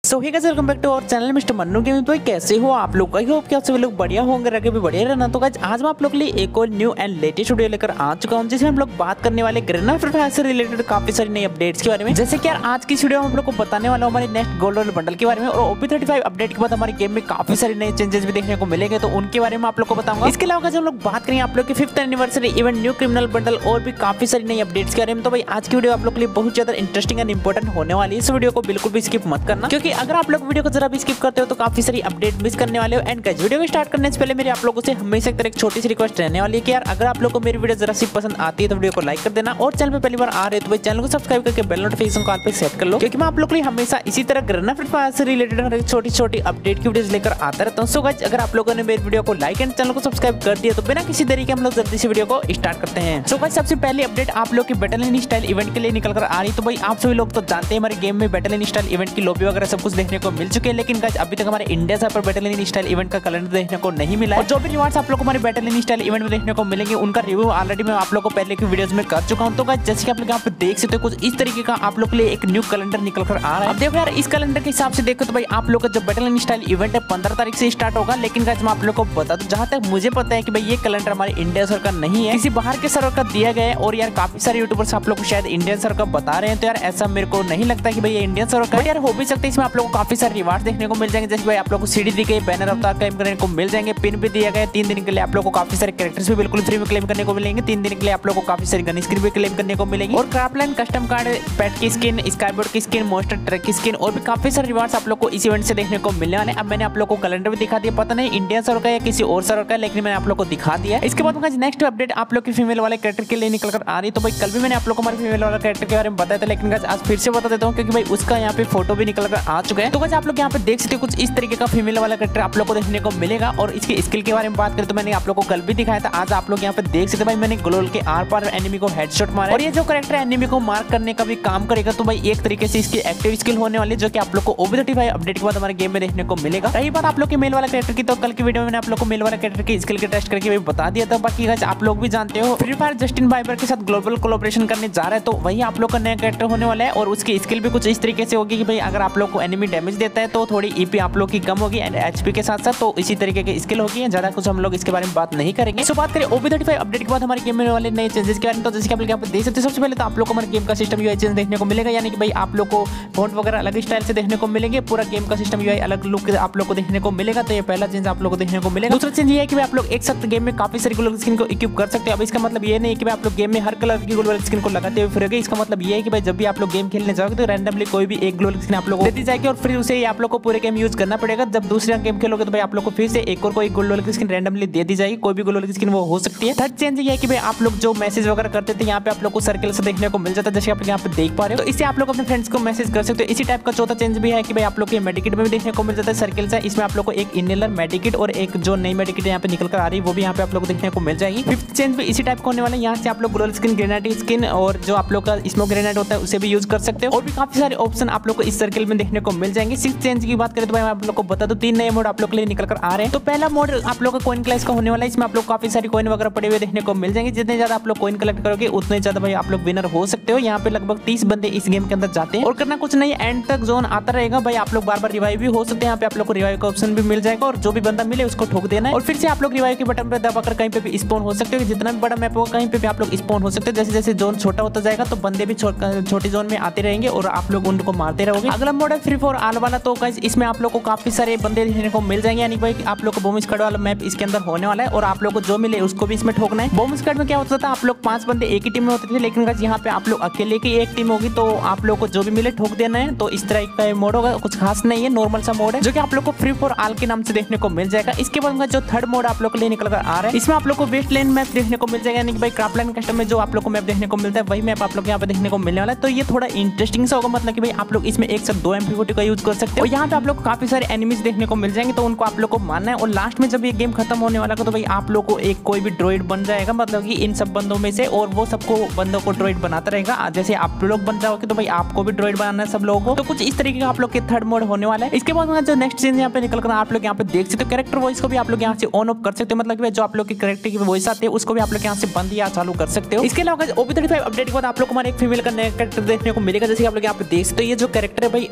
So hey guys, welcome back to our channel mister Mannu gaming. तो कैसे हो आप लोग? आई होप कि आप सभी लोग बढ़िया होंगे, रखे भी बढ़िया रहना। तो गाइस आज मैं आप लोग के लिए एक और न्यू एंड लेटेस्ट वीडियो लेकर आ चुका हूं, जिसमें हम लोग बात करने वाले ग्रेना फ्री फायर से रिलेटेड काफी सारी नई अपडेट्स के बारे में। जैसे कि यार आज की इस वीडियो में हम लोग को बताने वाला हूं हमारे नेक्स्ट गोल्ड रॉयल बंडल के बारे में, और OP35 अपडेट के बाद हमारे गेम में काफी सारे नए चेंजेस भी देखने को मिलेंगे, तो उनके बारे में आप लोग को बताऊंगा। इसके अलावा हम लोग बात करेंगे आप लोग के 5th anniversary event new criminal bundle और भी काफी सारी नई अपडेट्स के बारे में। तो भाई आज की वीडियो आप लोग के लिए बहुत ज्यादा इंटरेस्टिंग एंड इंपॉर्टेंट होने वाली है। इस वीडियो को बिल्कुल भी स्किप मत करना, क्योंकि अगर आप लोग वीडियो को जरा भी स्किप करते हो तो काफी सारी अपडेट मिस करने वाले हो। एंड गाइस वीडियो को स्टार्ट करने से पहले मेरी आप लोगों से हमेशा एक छोटी सी रिक्वेस्ट रहने वाली है कि यार अगर आप लोगों को मेरी वीडियो जरा सी पसंद आती है तो वीडियो को लाइक कर देना, और चैनल पे पहली बार आ रहे हो तो भाई चैनल को सब्सक्राइब करके बेल नोटिफिकेशन को ऑल पे सेट कर लो, क्योंकि मैं आप लोगों के लिए हमेशा इसी तरह ग्रेना फ्री फायर से रिलेटेड हर छोटी छोटी अपडेट की वीडियोस लेकर आता रहता हूं। सो गाइस अगर आप लोगों ने मेरी वीडियो को लाइक एंड चैनल को सब्सक्राइब कर दिया तो बिना किसी देरी के हम लोग जल्दी से वीडियो को स्टार्ट करते हैं। सो गाइस सबसे पहली अपडेट आप लोग की बैटल इन स्टाइल इवेंट के लिए निकल कर आ रही। तो भाई आप सभी लोग तो जानते हैं हमारे गेम में बैटल इन स्टाइल इवेंट की लॉबी वगैरह सब कुछ देखने को मिल चुके हैं, लेकिन गाइस अभी तक हमारे इंडिया सर्वर पर बैटल इन स्टाइल इवेंट का कैलेंडर देखने को नहीं मिला है। और जो भी रिवार्ड्स आप लोग को हमारे बैटल इन स्टाइल इवेंट में देखने को मिलेंगे उनका रिव्यू ऑलरेडी मैं आप लोग को पहले की वीडियोस में कर चुका हूं। तो गाइस जैसे कि आप लोग यहाँ पे देख सकते हो कुछ इस तरीके का आप लोग के लिए एक न्यू कैलेंडर निकल कर आ रहा है। अब देखो यार इस कैलेंडर के हिसाब से देखो तो भाई आप लोग का जो बैटल इन स्टाइल इवेंट है 15 तारीख से स्टार्ट होगा, लेकिन गाइस मैं आप लोग को बता दूं जहां तक मुझे पता है कि भाई ये कैलेंडर हमारे इंडिया सर्वर का नहीं है, किसी बाहर के सर्वर का दिया गया है। और यार काफी सारे यूट्यूबर्स आप लोग को शायद इंडियन सर्वर का बता रहे हैं, तो यार ऐसा मेरे को नहीं लगता कि भाई ये इंडियन सर्वर का। यार हो भी सकता है इसमें आप लोग को काफी सारे रिवार्ड देखने को मिल जाएंगे, जैसे भाई आप लोग को सीडी दी गई, बैनर अवतार क्लेम करने को मिल जाएंगे, पिन भी दिया गया 3 दिन के लिए। आप लोग को काफी सारे कैरेक्टर्स भी बिल्कुल फ्री में क्लेम करने को मिलेंगे 3 दिन के लिए। आप लोग को काफी सारी गन स्किन भी क्लेम करने को मिलेंगी, और क्राफ्टलैंड कस्टम कार्ड, पेट की स्किन, स्काईबोर्ड की स्किन, मोस्टर ट्रक की स्किन और भी काफी सारे रिवार्ड्स आप लोग को इस इवेंट से देखने को मिलने वाले हैं। अब मैंने आप लोग को कैलेंडर भी दिखा दिया, पता नहीं इंडियन सर्वर का या किसी और सर्वर का, लेकिन मैंने आप लोग को दिखा दिया। इसके बाद नेक्स्ट अपडेट आप लोग की फीमेल वाले कैरेक्टर के लिए निकल कर आ रही। तो भाई कल भी मैंने आप लोग को हमारे फीमेल वाला कैरेक्टर के बारे में बताया था, लेकिन आज फिर से बता देता हूँ, क्योंकि भाई उसका यहाँ पे फोटो भी निकल कर आ चुका है। तो आप लोग यहाँ पे देख सकते हो कुछ इस तरीके का फीमेल वाला कैरेक्टर आप लोग को देखने को मिलेगा। और इसकी स्किल के बारे में बात करें तो मैंने आप लोग को कल भी दिखाया था, आज आप लोग यहाँ पे देख सकते हैं भाई मैंने ग्लोल के आर पार एनिमी को हेडशॉट मारा, और ये जो कैरेक्टर एनिमी को मार्क करने का भी काम करेगा। तो भाई एक तरीके से इसकी एक्टिव स्किल होने वाली है, जो कि आप लोग को OP35 अपडेट के बाद हमारे गेम में देखने को मिलेगा। रही बात आप लोग के मेल वाला कैरेक्टर की, तो कल की वीडियो में मैंने आप लोग को मेल वाला कैरेक्टर की स्किल के टेस्ट करके भी बता दिया था। बाकी गाइस आप लोग भी जानते हो फ्री फायर जस्टिन बाइबर के साथ ग्लोबल कोलैबोरेशन करने जा रहा है, तो वही आप लोग का नया कैरेक्टर होने वाला है। और उसकी स्किल भी कुछ इस तरीके से होगी कि भाई अगर आप लोग को एनिमी डैमेज देता है तो थोड़ी EP आप लोग की कम होगी एंड HP के साथ साथ, तो इसी तरीके की स्किल होगी। ज्यादा कुछ हम लोग इसके बारे में बात नहीं करेंगे। सो बात करें OP35 अपडेट के बाद हमारे गेम में वाले नए चेंजेस के बारे में, तो जैसे कि आप लोग यहाँ पे देख सकते हैं सबसे पहले तो आप लोग को हमारे गेम का सिस्टम UI चेंज देखने को मिलेगा, यानी कि भाई आप लोग को फॉन्ट वगैरह अलग स्टाइल से देखने को मिलेंगे, पूरा गेम का सिस्टम UI अलग लुक आप लोग को देखने को मिलेगा। तो ये पहला चेंज आप लोग को देखने को मिलेगा। दूसरा चेंज ये है कि भाई आप लोग एक साथ गेम में काफी सारी ग्लोबल स्किन को इक्विप कर सकते हैं। अब इसका मतलब ये नहीं है कि भाई आप लोग गेम में हर कलर की ग्लोबल स्किन को लगाते हुए फिरोगे। इसका मतलब ये है कि भाई जब भी आप लोग गेम खेलने जाओगे तो रैंडमली कोई भी एक ग्लोबल स्किन आप लोग को दे दी जाएगी, और फिर उसे आप लोग को पूरे गेम यूज करना पड़ेगा। जब दूसरा गेम खेलोगे तो भाई आप लोग को फिर से एक और कोई ग्लोबल स्किन रैंडमली दे दी जाएगी, कोई भी ग्लोबल स्किन वो हो सकती है। थर्ड चेंज ये है कि भाई आप लोग जो मैसेज वगैरह करते थे यहाँ पे आप लोग को सर्कल से देखने को मिल जाता है, जैसे आप यहाँ पे देख पा रहे हो। तो इससे आप लोग अपने फ्रेंड्स को मैसेज कर सकते हो। इसी टाइप का चौथा चेंज भी है कि भाई आप लोग के मेडिकेट में भी देखने को मिल जाता है सर्कल से। इसमें आप लोग को एक इनहेलर मेडिकेट और एक जो नई मेडिकेट यहाँ पे निकल कर आ रही है वो भी यहाँ पे आप लोग को देखने को मिल जाएगी। फिफ्थ चेंज भी इसी टाइप का होने वाला है, यहाँ से आप लोग ग्लोबल स्किन, ग्रेनेड स्किन और जो आप लोग का स्मोक ग्रेनेड होता है उसे भी यूज कर सकते हो, और भी काफी सारे ऑप्शन आप लोग को इस सर्कल में देखने को मिल जाएंगे। सिक्स्थ चेंज की बात करें तो भाई आप लोग को बता दो 3 नए मोड आप लोग के लिए निकल कर आ रहे हैं। तो पहला मोड आप लोग का कॉइन क्लैश का होने वाला है। इसमें आप लोग काफी सारी कॉइन वगैरह पड़े हुए देखने को मिल जाएंगे। जितने ज्यादा आप लोग कॉइन कलेक्ट करोगे उतने ज्यादा भाई आप लोग विनर हो सकते हो। यहाँ पे लगभग 30 बंदे इस गेम के अंदर जाते हैं, और करना कुछ नहीं, एंड तक जोन आता रहेगा भाई। आप लोग बार बार रिवाइव भी हो सकते हैं, यहाँ पे आप लोग को रिवाइव का ऑप्शन भी मिल जाएगा, और जो भी बंदा मिले उसको ठोक देना है, और फिर से आप लोग रिवाइव के बटन पर दबाकर कहीं पे भी स्पॉन हो सकते हो। जितना भी बड़ा मैप होगा कहीं पे भी आप लोग स्पॉन हो सकते हो। जैसे जैसे जोन छोटा होता जाएगा तो बंदे भी छोटी जोन में आते रहेंगे और आप लोग उनको मारते रहोगे। अगला मोड है फ्री फॉर ऑल वाला। तो गाइस इसमें आप लोग को काफी सारे बंदे देखने को मिल जाएंगे, यानी भाई आप लोग को बॉम्ब स्क्वाड वाला मैप इसके अंदर होने वाला है, और आप लोग को जो मिले उसको भी इसमें ठोकना है। बॉम्ब स्क्वाड में क्या होता था, आप लोग 5 बंदे एक ही टीम में होते थे, लेकिन गाइस यहाँ पे आप लोग अकेले की एक टीम होगी, तो आप लोग को जो भी मिले ठोक देना है। तो इस तरह का मोड होगा, कुछ खास नहीं है, नॉर्मल सा मोड है जो कि आप लोग को फ्री फॉर ऑल के नाम से देखने को मिल जाएगा। इसके बाद जो थर्ड मोड आप लोग के लिए निकल कर आ रहा है, इसमें आप लोग को वेस्टलैंड मैप देखने को मिल जाएगा, यानी कि भाई क्राफ्टलैंड कस्टम में जो आप लोग को मैप देखने को मिलता है वही मैप आप लोग यहाँ पे देखने को मिलने वाला है। तो ये थोड़ा इंटरेस्टिंग सा होगा, मतलब कि भाई आप लोग इसमें एक साथ 2 MP40 का यूज कर सकते हो। यहाँ पे आप लोग को काफी सारे एनिमीज देखने को मिल जाएंगे, तो उनको आप लोग को मारना है। और लास्ट में जब ये गेम खत्म होने वाला तो भाई आप लोग को एक कोई भी ड्रॉइड बन जाएगा, मतलब कि इन सब बंदों में से, और वो सबको बंदों को ड्रॉइड बनाता रहेगा। जैसे आप लोग बन जाओगे तो भाई आपको भी ड्रॉइड बनाना है सब लोगों को। तो कुछ इस तरीके का आप लोग के थर्ड मोड होने वाला है। इसके बाद जो नेक्स्ट चेंज यहाँ पे निकल कर आप लोग यहाँ पे देख सकते हो, कैरेक्टर वॉइस को भी आप लोग यहाँ से ऑन ऑफ कर सकते हो, मतलब कि जो आप लोग के कैरेक्टर की वॉइस आते हैं उसको भी आप लोग यहाँ से बंद या चालू कर सकते हो। इसके अलावा OP35 अपडेट के बाद आप लोग को हमारे एक फीमेल का नया कैरेक्टर देखने को मिलेगा, जैसे आप लोग यहाँ पे देख सकते हो। ये जो कैरेक्टर है भाई ग्लोबल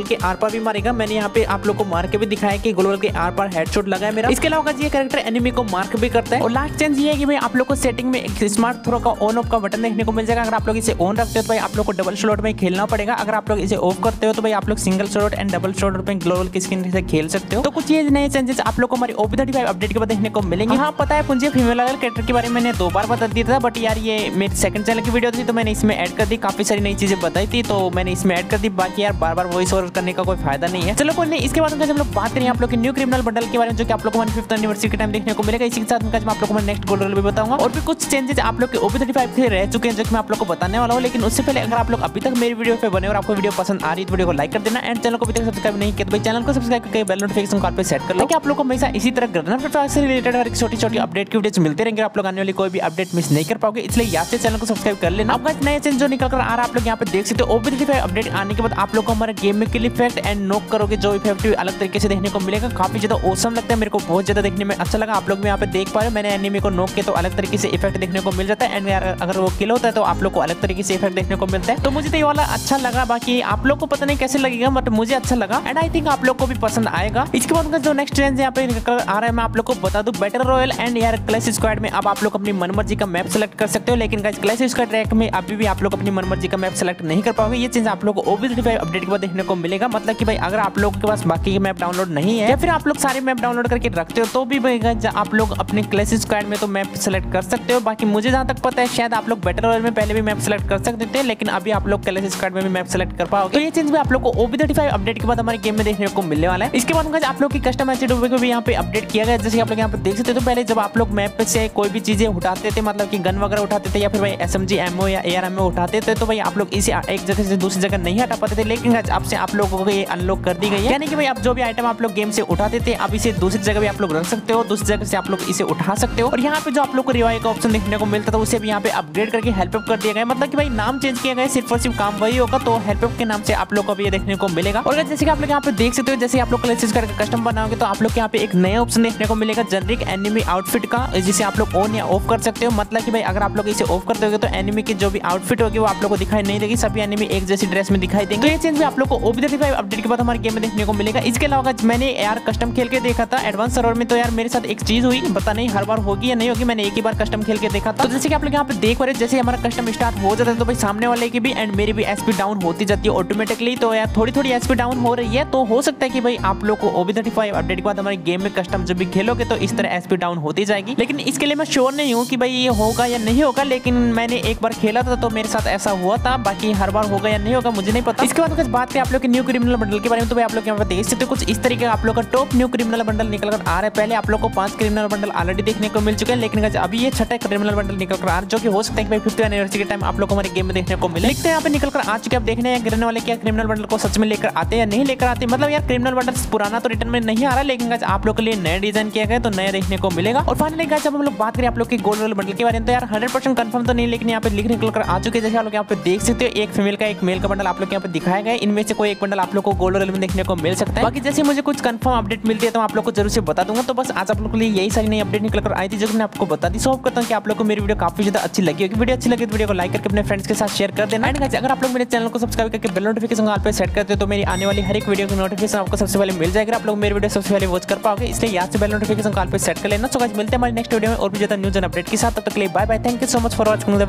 के आर पार भी मारेगा। मैंने यहाँ पे आप लोग को मार के भी दिखाया कि ग्लोबल के आर पार हेडशॉट लगा है मेरा। इसके अलावा ये कैरेक्टर एनिमी को मार्क भी करता है। और लास्ट चेंज ये है कि भाई आप लोग को सेटिंग में एक स्मार्ट थ्रो का ऑन ऑफ का बटन देखने को मिल जाएगा। अगर आप लोग इसे ऑन रखते हो तो भाई आप लोग को डबल स्लॉट में खेलना पड़ेगा। अगर आप लोग इसे ऑफ करते हो तो भाई आप लोग single slot and double slot में ग्लोबल की स्किन से खेल सकते हो। तो कुछ ये नए चेंजेस आप लोग को हमारी OP35 अपडेट के बाद देखने को मिलेंगे। हाँ पता है मुझे फीमेल कैरेक्टर के बारे में मैंने 2 बार बता दिया था, बट यार ये मेरी सेकंड चैनल की वीडियो थी तो मैंने इसमें ऐड कर दी। काफी सारी नई चीजें बताई थी तो मैंने इसमें ऐड कर दी। बाकी यार बार बार वॉइस ओवर करने का कोई फायदा नहीं है। चलो कोई नहीं, इसके बाद हम लोग बात करें आप लोग के न्यू क्रिमिनल बंडल के बारे में, जो कि आप लोग को 1/5 एनिवर्सरी के टाइम देखने को मिलेगा। इसी के साथ मैं आप लोग को नेक्स्ट गोल्ड भी बताऊंगा। और भी कुछ चेंजेस आप लोग के OP35 से रह चुके हैं जो कि मैं आप लोग को बताने वाला हूं। लेकिन उससे पहले अगर आप लोग अभी तक मेरी वीडियो पे बने और आपको वीडियो पसंद आ रही है तो वीडियो को लाइक कर देना एंड चैनल को अभी तक सब्सक्राइब नहीं किया तो भाई चैनल को सब्सक्राइब करके बेल नोटिफिकेशन कॉल पे सेट कर लो कि आप लोग को हमेशा इसी तरह ग्रेनेड फटाफट से रिलेटेड और छोटी-छोटी अपडेट की वीडियोस मिलते रहेंगे। आप लोग आने वाली कोई भी अपडेट मिस नहीं कर पाओगे, इसलिए यहाँ से चैनल को सब्सक्राइब कर लेना। अब गाइस नए चेंज जो निकल कर आ रहा है आप लोग यहाँ पे देख सकते हो। OP35 अपडेट आने के बाद आप लोग को हमारे गेम में किल इफेक्ट एंड नॉक करोगे जो इफेक्ट अलग तरीके से देखने को मिलेगा। काफी ज्यादा ऑसम लगता है, मेरे को बहुत ज्यादा देखने में अच्छा लगा। आप लोग भी यहाँ पे देख पा रहे हो, मैंने एनिमी को नॉक किया तो अलग तरीके से इफेक्ट देखने को मिल जाता है एंड अगर वो किल होता है तो आप लोग को अलग तरीके से इफेक्ट देखने को मिलता है। तो मुझे तो ये वाला अच्छा लगा, बाकी आप लोग को पता नहीं कैसे लगेगा बट मुझे अच्छा लगा एंड आई थिंक आप लोग को भी पसंद आएगा। इसके बाद जो नेक्स्ट ट्रेंड यहाँ पे निकल आ रहा है मैं आप लोग को बता दूं, बैटल रॉयल एंड यार क्लैश स्क्वाड में अब आप लोग अपनी मनमर्जी का मैप सेलेक्ट कर सकते हो। लेकिन गाइस क्लैश स्क्वाड रैंक में अभी भी आप लोग अपनी मनमर्जी का मैप सेलेक्ट नहीं कर पाओगे। ये चीज आप लोग को OP35 अपडेट के बाद देखने को मिलेगा। मतलब कि भाई अगर आप लोगों के पास बाकी के मैप डाउनलोड नहीं है या फिर आप लोग सारे मैप डाउनलोड करके रखते हो तो भी आप लोग अपने क्लैश स्क्वाड में तो मैप सेलेक्ट कर सकते हो। बाकी मुझे जहां तक पता है शायद आप लोग बैटल रॉयल में पहले भी मैप सेलेक्ट कर सकते थे, लेकिन अभी आप लोग क्लैश स्क्वाड में भी मैप सेलेक्ट कर पाओगे। तो ये चीज भी आप लोग को OP35 अपडेट के बाद हमारे गेम में देखने को मिलने वाला है। इसके बाद आप लोग की कस्टम एचडीओ को भी यहाँ पे अपडेट किया गया। जैसे आप लोग यहाँ पे देख सकते हो, तो पहले जब आप लोग मैप से कोई भी चीजें उठाते थे, मतलब कि गन वगैरह उठाते थे या फिर भाई SMG एमओ या AR उठाते थे, तो भाई आप लोग इसे एक जगह से दूसरी जगह नहीं हटा पाते थे। लेकिन अब से आप लोगों को ये अनलॉक कर दी गई है, यानी कि भाई आप जो भी आइटम आप लोग गेम से उठाते थे अब इसे दूसरी जगह भी आप लोग रख सकते हो, दूसरी जगह से आप लोग इसे उठा सकते हो। और यहाँ पे जो आप लोग को रिवाइव का ऑप्शन देखने को मिलता था उसे भी यहाँ पे अपग्रेड करके हेल्प अप कर दिया गया। मतलब कि भाई नाम चेंज किया गया, सिर्फ और सिर्फ काम वही होगा, तो हेल्प अप के नाम से आप लोग को भी ये देखने को मिलेगा। और जैसे कि आप लोग यहाँ पे देख सकते हो, जैसे आप लोग क्लैशेस करके कस्टम बनाओगे तो आप लोग यहाँ पे एक नया ऑप्शन देखने को मिलेगा जेनेरिक एनिमी आउटफिट का, जिसे आप लोग ऑन या ऑफ कर सकते हो। मतलब कि भाई अगर आप लोग इसे ऑफ कर दोगे तो एनिमी की जो भी आउटफिट होगी वो आप लोग को दिखाई नहीं देगी, सभी एनिमी एक जैसी ड्रेस में दिखाई देंगे। तो ये चेंज भी आप लोग को OP35 अपडेट के बाद हमारे गेम में देखने को मिलेगा। इसके अलावा मैंने यार कस्टम खेल के देखा था एडवांस सर्वर में, तो यार मेरे साथ एक चीज हुई, पता नहीं हर बार होगी या नहीं होगी, मैंने एक ही बार कस्टम खेल के देखा था। तो जैसे कि आप लोग यहाँ पे देख पा रहे, जैसे हमारा कस्टम स्टार्ट हो जाता है तो भाई सामने वाले की भी एंड मेरी भी SP डाउन होती जाती है ऑटोमेटिकली। तो यार थोड़ी थोड़ी SP डाउन हो रही है, तो हो सकता है कि भाई आप लोग को OP35 अपडेट के बाद हमारे गेम में कस्टम जब भी खेलोगे तो इस तरह SP डाउन होती जाएगी। लेकिन इसके लिए मैं श्योर नहीं हूँ कि भाई ये होगा या नहीं होगा, लेकिन मैंने एक बार खेला था तो मेरे साथ ऐसा हुआ था, बाकी हर बार होगा या नहीं होगा मुझे नहीं पता। इसके बाद कुछ बात करें आप लोग के न्यू क्रिमिनल बंडल के बारे में, तो भाई आप लोग यहाँ पे देख सकते हो कुछ इस तरीके का आप लोग का टॉप न्यू क्रिमिनल बंडल निकल कर आ रहा है। पहले आप लोग को 5 क्रिमिनल बंडल ऑलरेडी देखने को मिल चुके हैं, लेकिन अभी ये 6ठा क्रिमिनल बंडल निकल कर आ रहा है, जो कि हो सकता है कि भाई 50th एनिवर्सरी के टाइम आप लोग को हमारे गेम में देखने को मिले। लिखते हैं यहाँ पे निकल कर आ चुके, आप देखने हैं गिरने वाले क्या क्रिमिनल बंडल को सच में लेकर आते हैं या नहीं लेकर आते। मतलब यार क्रिमिनल बंडल पुराना तो रिटर्न में नहीं आ रहा, लेकिन आप लोग के लिए नया डिजाइन किया गया तो नया देखने को मिलेगा। और फाइनली गाइस जब हम लोग बात करें आप लोग के गोल्ड रॉयल बंडल के बारे में, तो यार 100% कंफर्म तो नहीं, लेकिन यहाँ पे लिख निकल कर आ चुके हैं। जैसे आप लोग यहाँ पे देख सकते हो, एक फीमेल का एक मेल का बंडल आप लोग यहाँ पे दिखाया गया है। इनमें से कोई एक बंडल आप लोग को गोल्ड रॉयल में देखने को मिल सकता है। बाकी जैसे मुझे कुछ कंफर्म अपडेट मिलती है तो आप लोग को जरूर से बता दूंगा। तो बस आज आप लोग के लिए यही सारी नई अपडेट निकल कर आई थी जो मैंने आपको बता दी। सो होप करता हूं कि आप लोग को मेरी वीडियो काफी ज्यादा अच्छी लगी होगी। वीडियो अच्छी लगी तो वीडियो को लाइक करके अपने फ्रेंड्स के साथ शेयर कर देना। एंड गाइस अगर आप लोग मेरे चैनल को सब्सक्राइब करके बेल नोटिफिकेशन ऑल पे सेट करते हो तो मेरी आने वाली हर एक वीडियो की नोटिफिकेशन आपको सबसे पहले मिल जाएगा। आप लोग मेरी वीडियो सबसे पहले वॉच कर पाओगे, इसलिए यहाँ से बेल नोटिफिकेशन ऑल पे सेट कर लेना। सो गाइस मिलते हैं हमारे नेक्स्ट वीडियो में और भी ज्यादा न्यूज़ एंड अपडेट के साथ। तब तक के लिए bye bye, thank you so much for watching the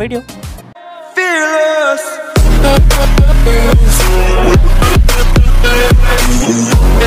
video.